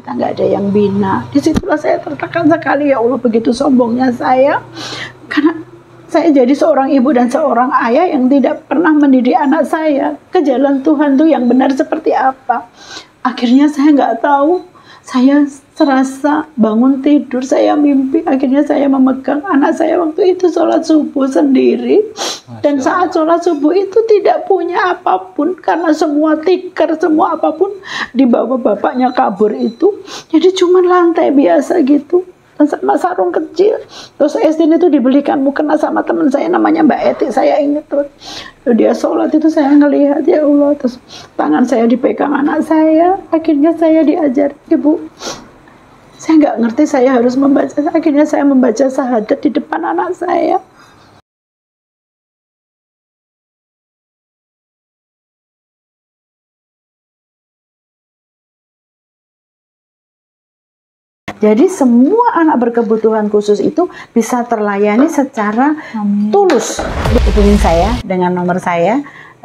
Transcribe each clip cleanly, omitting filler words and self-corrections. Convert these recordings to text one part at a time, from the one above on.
kita nggak ada yang bina. Disitulah saya tertekan sekali, ya Allah, begitu sombongnya saya, karena saya jadi seorang ibu dan seorang ayah yang tidak pernah mendidik anak saya ke jalan Tuhan tuh yang benar seperti apa. Akhirnya saya nggak tahu, saya serasa bangun tidur, saya mimpi, akhirnya saya memegang anak saya waktu itu sholat subuh sendiri. Dan saat sholat subuh itu tidak punya apapun, karena semua tikar, semua apapun dibawa bapaknya kabur itu. Jadi cuma lantai biasa gitu, dan sama sarung kecil. Terus SD itu dibelikan mukena sama teman saya namanya Mbak Eti, saya ingat terus. Dia sholat itu saya ngelihat, ya Allah, terus tangan saya dipegang anak saya. Akhirnya saya diajar, Ibu, saya nggak ngerti saya harus membaca. Akhirnya saya membaca syahadat di depan anak saya. Jadi semua anak berkebutuhan khusus itu bisa terlayani secara tulus. Hubungi saya dengan nomor saya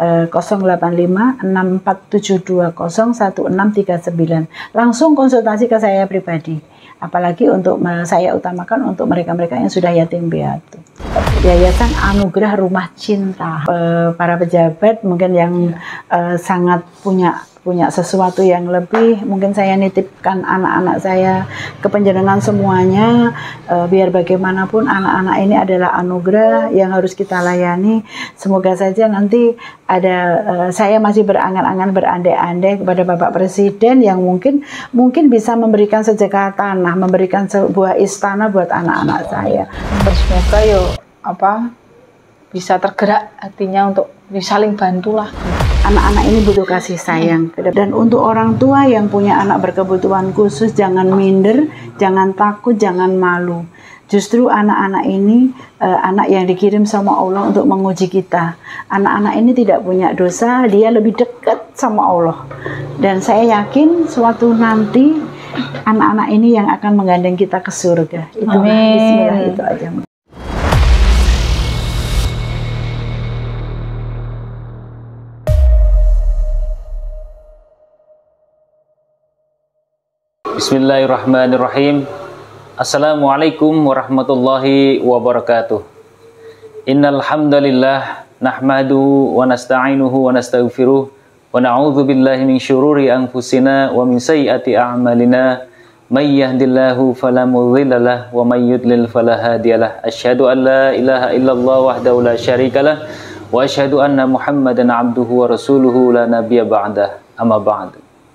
08564720169. Langsung konsultasi ke saya pribadi. Apalagi untuk saya utamakan untuk mereka-mereka yang sudah yatim piatu. Yayasan Anugerah Rumah Cinta. Para pejabat mungkin yang sangat punya sesuatu yang lebih, mungkin saya nitipkan anak-anak saya ke panjenengan semuanya, biar bagaimanapun anak-anak ini adalah anugerah yang harus kita layani. Semoga saja nanti ada, saya masih berangan-angan, berandai-andai kepada Bapak Presiden yang mungkin bisa memberikan sejengkal tanah, memberikan sebuah istana buat anak-anak saya. Semoga bisa tergerak hatinya untuk saling bantulah. Anak-anak ini butuh kasih sayang. Dan untuk orang tua yang punya anak berkebutuhan khusus, jangan minder, jangan takut, jangan malu. Justru anak-anak ini anak yang dikirim sama Allah untuk menguji kita. Anak-anak ini tidak punya dosa, dia lebih dekat sama Allah. Dan saya yakin suatu nanti anak-anak ini yang akan menggandeng kita ke surga. Itulah, bismillah, itu aja. Bismillahirrahmanirrahim. Assalamualaikum warahmatullahi wabarakatuh. Innal hamdalillah nahmaduhu wa nasta'inuhu wa nastaghfiruh wa na'udzu billahi min syururi anfusina wa min sayyiati a'malina. May yahdihillahu fala mudhillalah wa may yudlil fala hadiyalah. Asyhadu an la ilaha illallah wahdahu la syarikalah wa asyhadu anna Muhammadan abduhu wa rasuluhu la nabiyya ba'dah. Amma ba'du.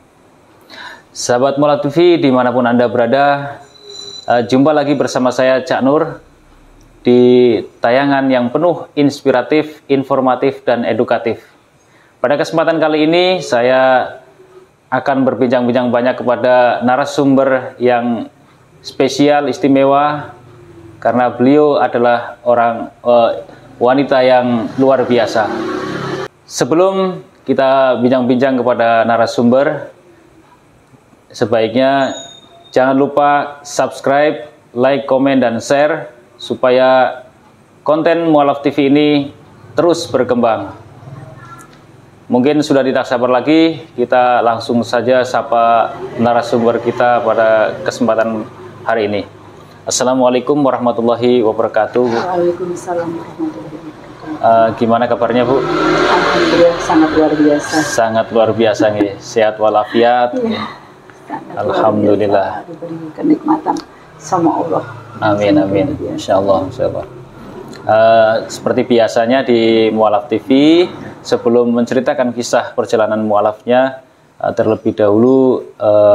Sahabat Mola TV dimanapun Anda berada, jumpa lagi bersama saya Cak Nur di tayangan yang penuh inspiratif, informatif, dan edukatif. Pada kesempatan kali ini saya akan berbincang-bincang banyak kepada narasumber yang spesial, istimewa, karena beliau adalah wanita yang luar biasa. Sebelum kita bincang-bincang kepada narasumber, sebaiknya jangan lupa subscribe, like, komen, dan share supaya konten Mualaf TV ini terus berkembang. Mungkin sudah tidak sabar lagi, kita langsung saja sapa narasumber kita pada kesempatan hari ini. Assalamualaikum warahmatullahi wabarakatuh. Waalaikumsalam warahmatullahi wabarakatuh. Gimana kabarnya, Bu? Alhamdulillah, sangat luar biasa. Sangat luar biasa nih, sehat walafiat. Iya. Alhamdulillah, diberi kenikmatan sama Allah. Amin, amin. Insyaallah, insyaallah. Seperti biasanya di Mualaf TV, sebelum menceritakan kisah perjalanan mualafnya, terlebih dahulu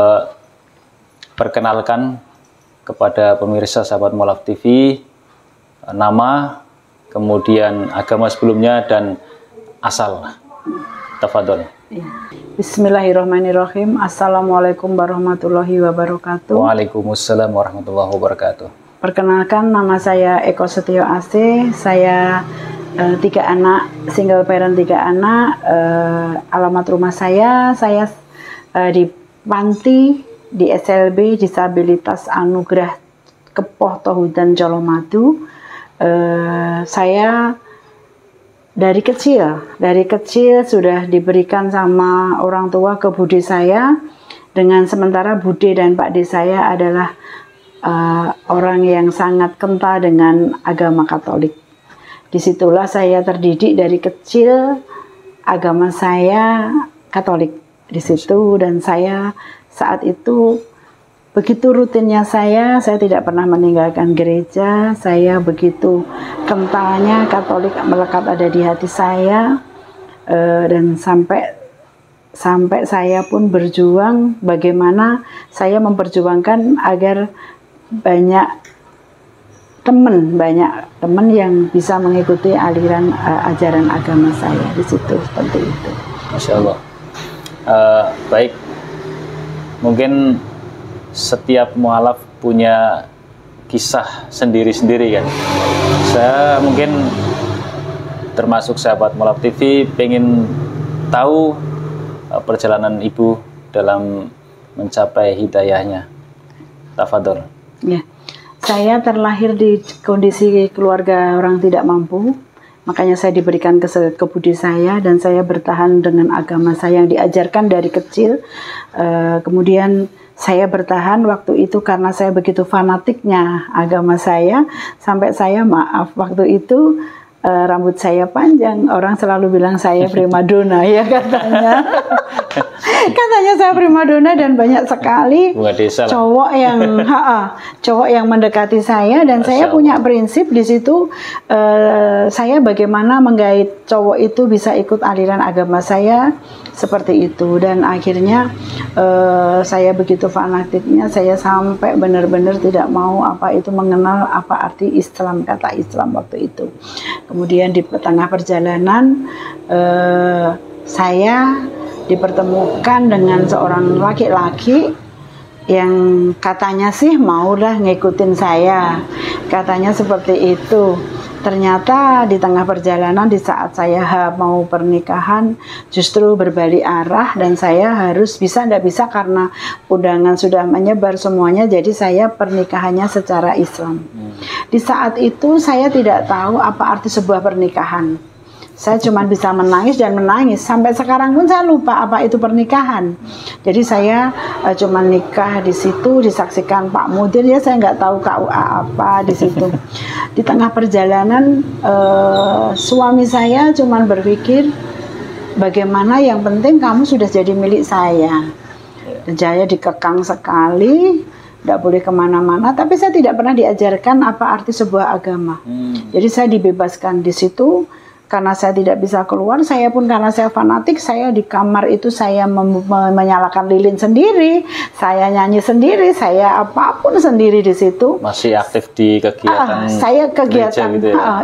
perkenalkan kepada pemirsa sahabat Mualaf TV nama, kemudian agama sebelumnya, dan asal. Tafadhol. Bismillahirrahmanirrahim. Assalamualaikum warahmatullahi wabarakatuh. Waalaikumsalam warahmatullahi wabarakatuh. Perkenalkan, nama saya Eko Setio AC. Saya 3 anak, single parent 3 anak. Alamat rumah saya di Panti, di SLB Disabilitas Anugerah Kepoh Tohudan Colomadu. Saya dari kecil sudah diberikan sama orang tua ke budi saya Dengan sementara Bude dan Pak D saya adalah orang yang sangat kental dengan agama Katolik. Disitulah saya terdidik dari kecil, agama saya Katolik di situ, dan saya saat itu begitu rutinnya saya tidak pernah meninggalkan gereja. Saya begitu kentalnya Katolik melekat ada di hati saya, dan sampai saya pun berjuang bagaimana saya memperjuangkan agar banyak teman yang bisa mengikuti aliran ajaran agama saya di situ, seperti itu. Masya Allah. Baik, mungkin setiap mualaf punya kisah sendiri-sendiri kan. Saya mungkin termasuk sahabat Mualaf TV pengen tahu perjalanan Ibu dalam mencapai hidayahnya. Tafadhol. Ya, saya terlahir di kondisi keluarga orang tidak mampu, makanya saya diberikan ke budi saya, dan saya bertahan dengan agama saya yang diajarkan dari kecil. Kemudian saya bertahan waktu itu karena saya begitu fanatiknya agama saya, sampai saya waktu itu rambut saya panjang, orang selalu bilang saya primadona ya katanya. Katanya saya primadona, dan banyak sekali cowok yang mendekati saya, dan saya punya prinsip di situ, saya bagaimana menggait cowok itu bisa ikut aliran agama saya seperti itu. Dan akhirnya saya begitu fanatiknya, saya sampai benar-benar tidak mau mengenal apa arti Islam, kata Islam waktu itu. Kemudian di tengah perjalanan saya dipertemukan dengan seorang laki-laki yang katanya sih maulah ngikutin saya, katanya seperti itu. Ternyata di tengah perjalanan, di saat saya mau pernikahan, justru berbalik arah, dan saya harus tidak bisa karena undangan sudah menyebar semuanya, jadi saya pernikahannya secara Islam. Di saat itu saya tidak tahu apa arti sebuah pernikahan. Saya cuma bisa menangis dan menangis. Sampai sekarang pun saya lupa apa itu pernikahan. Jadi saya cuma nikah di situ, disaksikan Pak Mudir, ya saya nggak tahu KUA apa di situ. Di tengah perjalanan suami saya cuma berpikir bagaimana yang penting kamu sudah jadi milik saya. Dan saya dikekang sekali, tidak boleh kemana-mana. Tapi saya tidak pernah diajarkan apa arti sebuah agama. Jadi saya dibebaskan di situ. Karena saya tidak bisa keluar, saya pun karena saya fanatik, saya di kamar itu saya menyalakan lilin sendiri, saya nyanyi sendiri, saya apapun sendiri di situ. Masih aktif di kegiatan saya kegiatan gitu ya?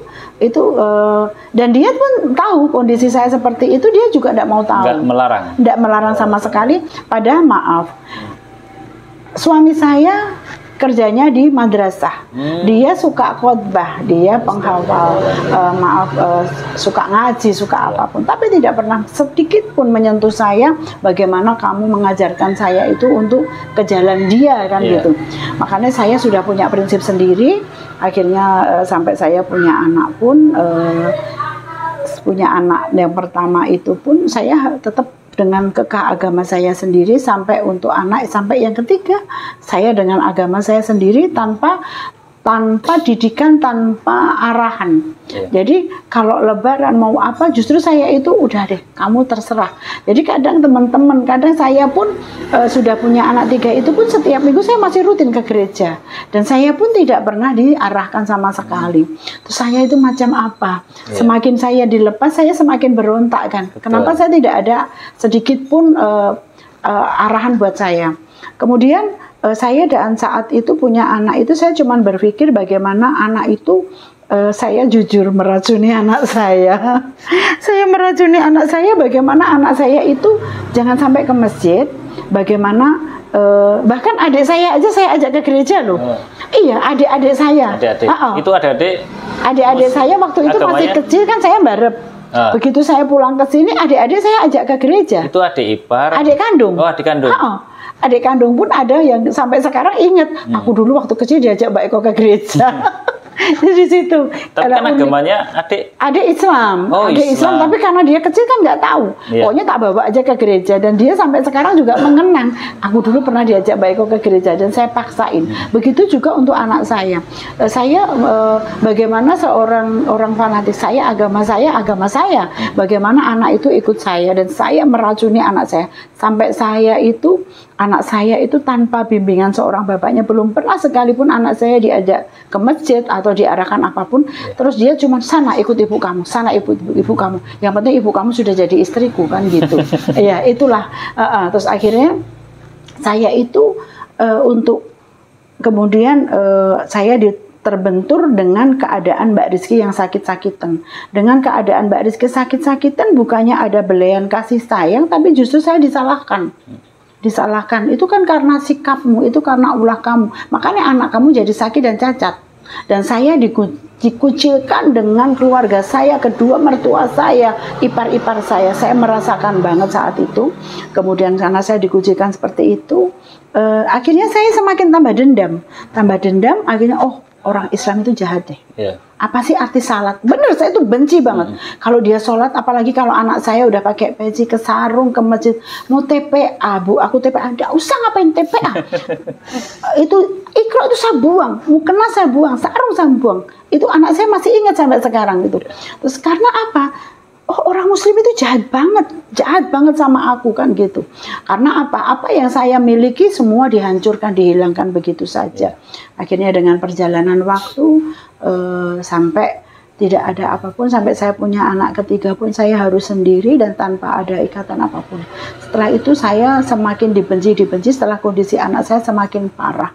Dan dia pun tahu kondisi saya seperti itu, dia juga tidak mau tahu. Nggak melarang sama sekali. Padahal maaf, suami saya kerjanya di madrasah, dia suka khotbah, dia penghafal, suka ngaji, suka apapun, tapi tidak pernah sedikit pun menyentuh saya bagaimana kamu mengajarkan saya itu untuk ke jalan dia kan gitu. Makanya saya sudah punya prinsip sendiri. Akhirnya sampai saya punya anak pun, punya anak yang pertama itu pun saya tetap dengan kekeh agama saya sendiri, sampai untuk anak, sampai yang ketiga saya dengan agama saya sendiri, tanpa didikan, tanpa arahan. Jadi kalau lebaran mau apa, justru saya itu udah deh, kamu terserah. Jadi kadang teman-teman, kadang saya pun sudah punya anak 3 itu pun setiap minggu saya masih rutin ke gereja, dan saya pun tidak pernah diarahkan sama sekali. Terus saya itu macam apa? Semakin saya dilepas, saya semakin berontak kan. Kenapa saya tidak ada sedikit pun arahan buat saya? Kemudian saya dan saat itu punya anak itu, saya cuma berpikir bagaimana anak itu, saya jujur meracuni anak saya. Saya meracuni anak saya, bagaimana anak saya itu jangan sampai ke masjid, bagaimana bahkan adik saya aja saya ajak ke gereja loh. Iya, adik-adik saya. Itu adik-adik saya waktu itu masih kecil kan, saya barep. Begitu saya pulang ke sini, adik-adik saya ajak ke gereja. Itu adik ipar? Adik kandung. Oh, adik kandung. Adik kandung pun ada yang sampai sekarang ingat, aku dulu waktu kecil diajak Mbak Eko ke gereja. Di situ. Tapi kan agamanya adik Islam, Oh, adik Islam, tapi karena dia kecil kan nggak tahu. Iya. Pokoknya tak bawa aja ke gereja dan dia sampai sekarang juga mengenang. Aku dulu pernah diajak Mbak Eko ke gereja dan saya paksain. Begitu juga untuk anak saya. Bagaimana seorang orang fanatik, saya agama saya. Bagaimana anak itu ikut saya dan saya meracuni anak saya sampai anak saya itu tanpa bimbingan seorang bapaknya, belum pernah sekalipun anak saya diajak ke masjid atau diarahkan apapun. Terus dia cuma sana ikut ibu kamu, sana ikut ibu kamu. Yang penting ibu kamu sudah jadi istriku kan gitu. Ya itulah. Terus akhirnya saya itu untuk kemudian saya terbentur dengan keadaan Mbak Rizky yang sakit-sakitan. Dengan keadaan Mbak Rizky sakit-sakitan bukannya ada belayan kasih sayang, tapi justru saya disalahkan. Itu kan karena sikapmu, itu karena ulah kamu, makanya anak kamu jadi sakit dan cacat. Dan saya dikucilkan dengan keluarga saya, kedua mertua saya, ipar-ipar saya merasakan banget saat itu. Kemudian karena saya dikucilkan seperti itu, akhirnya saya semakin tambah dendam, akhirnya orang Islam itu jahat deh. Yeah. Apa sih arti salat? Bener, saya itu benci banget. Kalau dia sholat, apalagi kalau anak saya udah pakai peci ke sarung ke masjid, mau TPA, Bu, aku TPA, nggak usah ngapain TPA. Itu Iqra itu saya buang, mukena saya buang, sarung saya buang. Itu anak saya masih ingat sampai sekarang gitu. Terus karena apa? Orang Muslim itu jahat banget sama aku kan gitu. Karena apa yang saya miliki semua dihancurkan, dihilangkan begitu saja. Akhirnya dengan perjalanan waktu sampai tidak ada apapun, sampai saya punya anak ketiga pun saya harus sendiri dan tanpa ada ikatan apapun. Setelah itu saya semakin dibenci setelah kondisi anak saya semakin parah.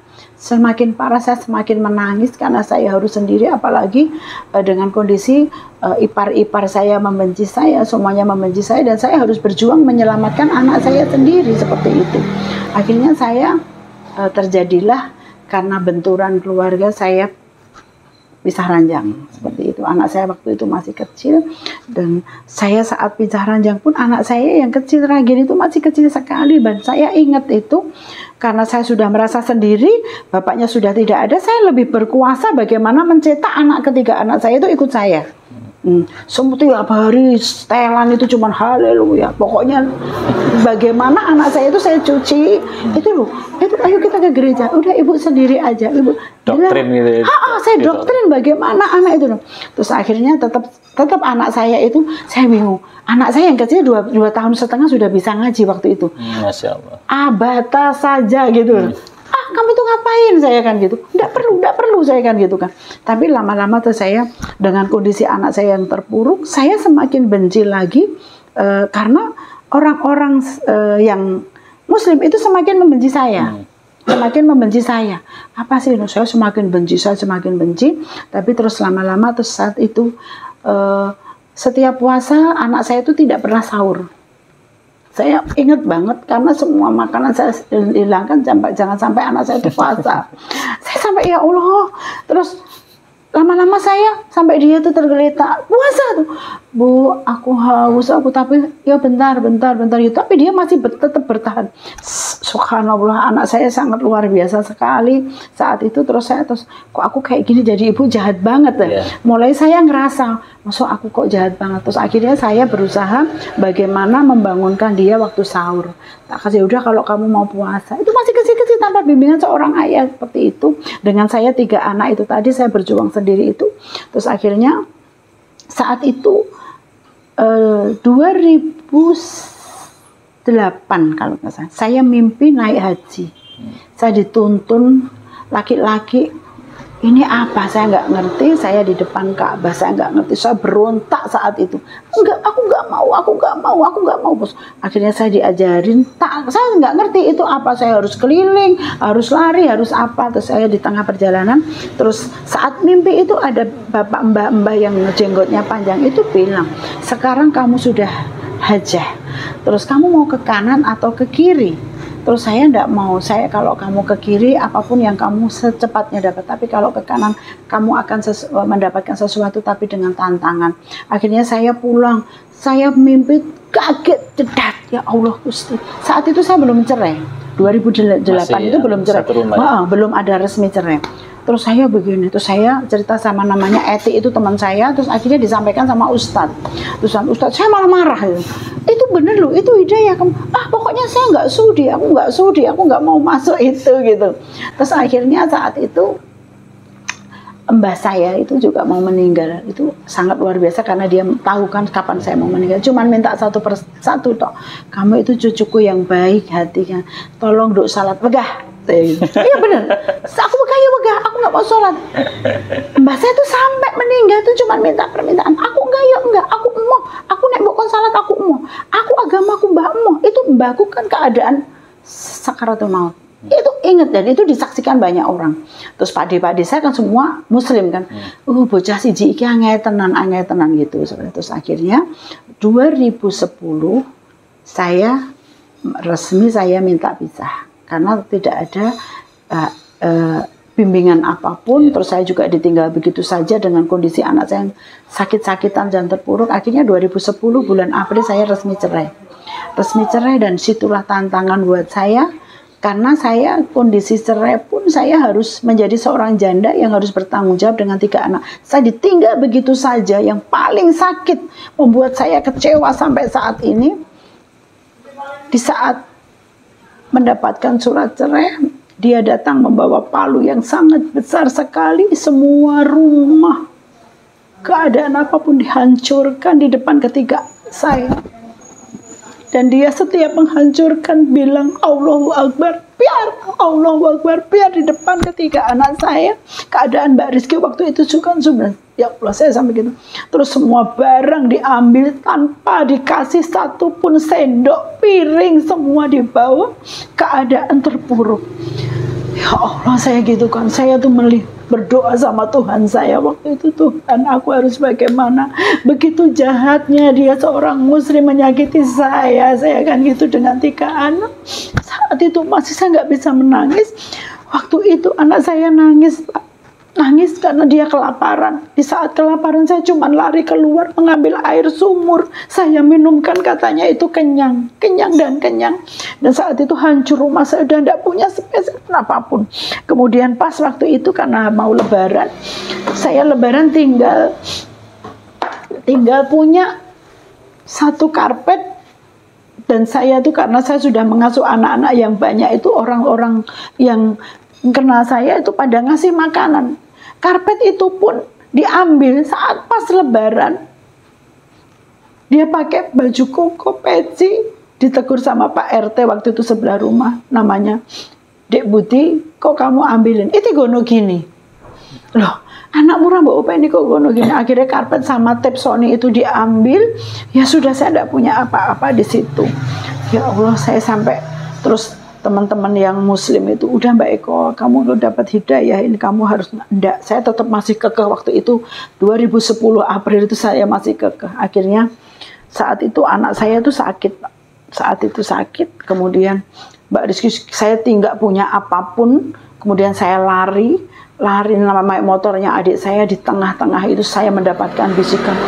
Saya semakin menangis karena saya harus sendiri, apalagi dengan kondisi ipar-ipar saya membenci saya, semuanya membenci saya, dan saya harus berjuang menyelamatkan anak saya sendiri seperti itu. Akhirnya saya terjadilah karena benturan keluarga, saya pisah ranjang seperti itu. Anak saya waktu itu masih kecil dan saya saat pisah ranjang pun anak saya yang kecil Ragin itu masih kecil sekali, dan saya ingat itu karena saya sudah merasa sendiri, bapaknya sudah tidak ada, saya lebih berkuasa bagaimana mencetak anak ketiga anak saya itu ikut saya. Setiap hari setelan itu cuman haleluya. Pokoknya bagaimana anak saya itu saya cuci itu loh. Itu ayo kita ke gereja. Udah ibu sendiri aja. Ibu doktrin gitu. Saya doktrin bagaimana anak itu loh. Terus akhirnya tetap anak saya itu saya bingung. Anak saya yang kecil 2 tahun setengah sudah bisa ngaji waktu itu. Masya Allah. Abata saja gitu. Kamu tuh ngapain, saya kan gitu. Enggak perlu saya kan gitu kan. Tapi lama-lama tuh saya dengan kondisi anak saya yang terpuruk, saya semakin benci lagi karena orang-orang yang Muslim itu semakin membenci saya. Apa sih? Saya semakin benci. Tapi terus lama-lama terus saat itu setiap puasa anak saya itu tidak pernah sahur. Saya ingat banget karena semua makanan saya hilangkan, jangan sampai anak saya itu puasa. Saya sampai ya Allah, terus lama-lama saya sampai dia tuh tergeletak puasa tuh, Bu, aku haus, tapi ya bentar ya, tapi dia masih tetap bertahan. Subhanallah, anak saya sangat luar biasa sekali saat itu. Terus kok aku kayak gini, jadi ibu jahat banget ya. Mulai saya ngerasa, maksud aku kok jahat banget. Terus akhirnya saya berusaha bagaimana membangunkan dia waktu sahur. Tak kasih, udah kalau kamu mau puasa, itu masih kecil-kecil tanpa bimbingan seorang ayah seperti itu. Dengan saya 3 anak itu tadi, saya berjuang sendiri itu. Terus akhirnya saat itu 2008 kalau nggak salah, saya mimpi naik haji. Saya dituntun laki-laki. Ini apa? Saya nggak ngerti. Saya di depan Ka'bah, saya nggak ngerti. Saya berontak saat itu. Enggak, aku nggak mau, bos. Akhirnya saya diajarin. Saya nggak ngerti itu apa. Saya harus keliling, harus lari, harus apa. Terus saya di tengah perjalanan. Terus saat mimpi itu ada bapak mbak yang jenggotnya panjang itu bilang, sekarang kamu sudah hajah. Terus kamu mau ke kanan atau ke kiri? Terus saya enggak mau, kalau kamu ke kiri apapun yang kamu secepatnya dapat, tapi kalau ke kanan kamu akan mendapatkan sesuatu tapi dengan tantangan. Akhirnya saya pulang, saya mimpi kaget, cedat, ya Allah Gusti. Saat itu saya belum cerai, 2008 itu belum cerai, belum ada resmi cerai. Terus saya begini, terus saya cerita sama namanya Eti, itu teman saya, terus akhirnya disampaikan sama Ustadz. Terus Ustadz, saya malah marah. Itu bener loh, itu hidayah. Pokoknya saya nggak sudi, aku nggak mau masuk itu gitu. Terus akhirnya saat itu mbah saya itu juga mau meninggal. Itu sangat luar biasa karena dia tahu kan kapan saya mau meninggal. Cuman minta satu persatu toh, kamu itu cucuku yang baik hatinya, tolong duk salat wegah. Iya bener, aku wegah, aku nggak mau sholat. Mbah saya tuh sampai meninggal tuh cuma minta permintaan, aku enggak, aku emoh, aku nek mbok kon salat aku emoh, aku agamaku mbah emoh. Itu mbahku kan keadaan sakaratul maut. Itu ingat, dan itu disaksikan banyak orang. Terus pade-pade saya kan semua muslim kan, bocah siji iki angetenan gitu. Terus akhirnya 2010 saya resmi minta pisah karena tidak ada bimbingan apapun. Terus saya juga ditinggal begitu saja dengan kondisi anak saya yang sakit-sakitan dan terpuruk. Akhirnya 2010 bulan April saya resmi cerai, dan situlah tantangan buat saya. Karena saya kondisi cerai pun saya harus menjadi seorang janda yang harus bertanggung jawab dengan 3 anak. Saya ditinggal begitu saja. Yang paling sakit membuat saya kecewa sampai saat ini, di saat mendapatkan surat cerai, dia datang membawa palu yang sangat besar sekali. Semua rumah, keadaan apapun dihancurkan di depan ketiga saya. Dan dia setiap menghancurkan bilang Allahu Akbar, biar di depan ketiga anak saya. Keadaan Mbak Rizky waktu itu juga sebenarnya, ya Allah saya sampai gitu. Terus semua barang diambil tanpa dikasih satu pun sendok, piring, semua dibawa. Keadaan terpuruk. Ya Allah saya gitu kan, saya tuh berdoa sama Tuhan saya waktu itu, Tuhan aku harus bagaimana, begitu jahatnya dia seorang muslim menyakiti saya kan gitu dengan 3 anak. Saat itu masih saya nggak bisa menangis. Waktu itu anak saya nangis karena dia kelaparan. Di saat kelaparan saya cuma lari keluar mengambil air sumur, saya minumkan, katanya itu kenyang. Dan saat itu hancur rumah saya, udah tidak punya spesial apapun. Kemudian pas waktu itu karena mau lebaran, saya lebaran tinggal punya 1 karpet. Dan saya tuh karena saya sudah mengasuh anak-anak yang banyak, itu orang-orang yang kenal saya itu pada ngasih makanan. Karpet itu pun diambil saat pas lebaran. Dia pakai baju koko peci, ditegur sama Pak RT waktu itu sebelah rumah, namanya Dek Buti, kok kamu ambilin? Itu gono gini. Loh, anak murah mbak Opa ini kok gono gini. Akhirnya karpet sama tape Sony itu diambil. Ya sudah, saya tidak punya apa-apa di situ. Ya Allah, saya sampai terus teman-teman yang muslim itu, udah Mbak Eko, kamu udah dapat hidayah, ini kamu harus, enggak, saya tetap masih kekeh. Waktu itu 2010 April itu saya masih kekeh. Akhirnya saat itu anak saya itu sakit, kemudian Mbak Rizky, saya tidak punya apapun, kemudian saya lari nama motornya adik saya. Di tengah-tengah itu saya mendapatkan bisikan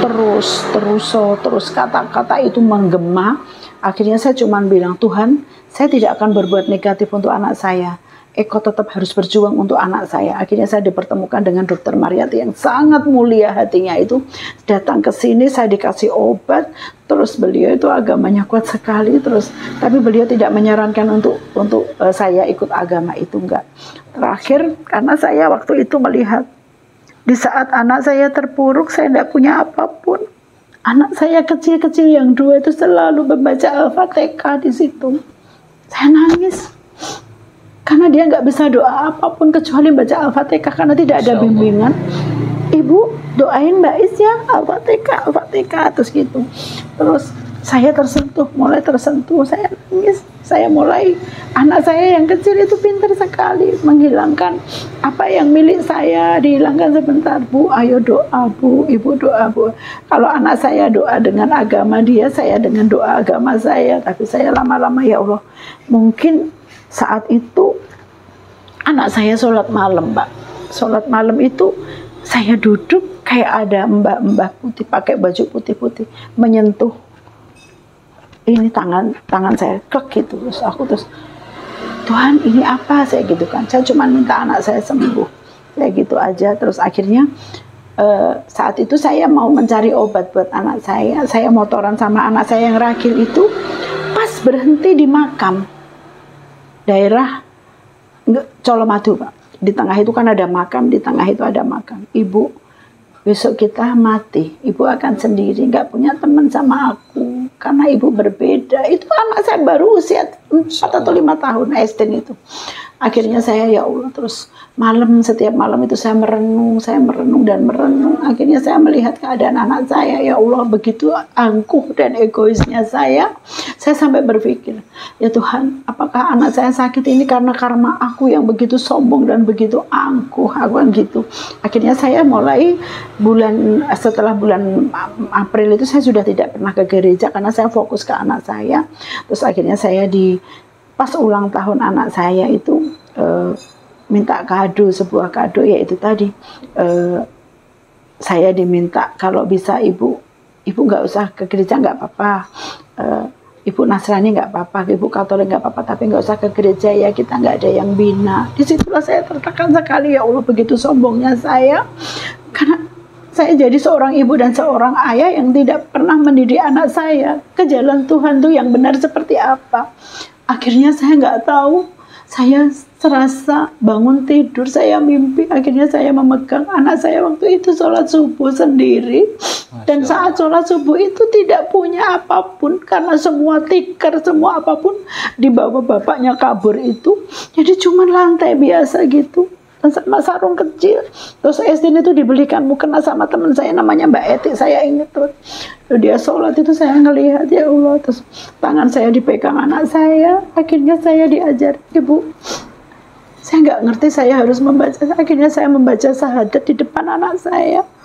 terus kata-kata itu menggema. Akhirnya saya cuma bilang, Tuhan, saya tidak akan berbuat negatif untuk anak saya. Eko tetap harus berjuang untuk anak saya. Akhirnya saya dipertemukan dengan Dokter Mariati yang sangat mulia hatinya itu. Datang ke sini, saya dikasih obat. Terus beliau itu agamanya kuat sekali. Tapi beliau tidak menyarankan untuk saya ikut agama itu, enggak. Terakhir, karena saya waktu itu melihat di saat anak saya terpuruk, saya tidak punya apapun. Anak saya kecil-kecil yang 2 itu selalu membaca Al-Fatihah di situ. Saya nangis karena dia nggak bisa doa apapun kecuali baca Al-Fatihah karena tidak ada bimbingan. Ibu doain Mbak Is ya, Al-Fatihah terus gitu. Terus saya mulai tersentuh, saya nangis. Saya mulai, anak saya yang kecil itu pintar sekali menghilangkan apa yang milik saya, dihilangkan sebentar. Bu, ayo doa Bu, Ibu doa Bu. Kalau anak saya doa dengan agama dia, saya dengan doa agama saya. Tapi saya lama-lama, ya Allah, mungkin saat itu anak saya sholat malam, Pak. Sholat malam itu saya duduk kayak ada mbak-mbak putih pakai baju putih-putih menyentuh ini tangan saya, klik gitu. Terus Tuhan ini apa, saya gitu kan. Saya cuma minta anak saya sembuh. kayak gitu aja. Terus akhirnya saat itu saya mau mencari obat buat anak saya motoran sama anak saya yang ragil itu, pas berhenti di makam daerah Colomadu, Pak. Di tengah itu kan ada makam, di tengah itu ada makam. Ibu, besok kita mati, ibu akan sendiri, nggak punya teman sama aku, karena ibu berbeda. Itu anak saya baru usia 4 atau 5 tahun, Estin itu. Akhirnya saya, ya Allah, terus setiap malam itu saya merenung dan merenung. Akhirnya saya melihat keadaan anak saya, ya Allah, begitu angkuh dan egoisnya saya sampai berpikir, ya Tuhan, apakah anak saya sakit ini karena karma aku yang begitu sombong dan begitu angkuh, aku kan gitu. Akhirnya saya mulai setelah bulan April itu saya sudah tidak pernah ke gereja karena saya fokus ke anak saya. Terus akhirnya saya pas ulang tahun anak saya itu minta sebuah kado, yaitu tadi saya diminta kalau bisa ibu nggak usah ke gereja, nggak apa-apa, ibu Nasrani nggak apa-apa, ibu Katolik nggak apa-apa, tapi nggak usah ke gereja ya, kita nggak ada yang bina. Disitulah saya tertekan sekali, ya Allah, begitu sombongnya saya, karena saya jadi seorang ibu dan seorang ayah yang tidak pernah mendidik anak saya ke jalan Tuhan tuh yang benar seperti apa. Akhirnya saya nggak tahu, saya serasa bangun tidur, saya mimpi, akhirnya saya memegang anak saya waktu itu sholat subuh sendiri. Dan saat sholat subuh itu tidak punya apapun, karena semua tikar, semua apapun dibawa bapaknya kabur itu. Jadi cuma lantai biasa gitu, dan sama sarung kecil. Terus Estin itu dibelikan mukena sama teman saya namanya Mbak Eti, saya ingat terus. Dia sholat itu saya ngelihat, ya Allah, terus tangan saya dipegang anak saya. Akhirnya saya diajar, Ibu, saya nggak ngerti saya harus membaca. Akhirnya saya membaca syahadat di depan anak saya.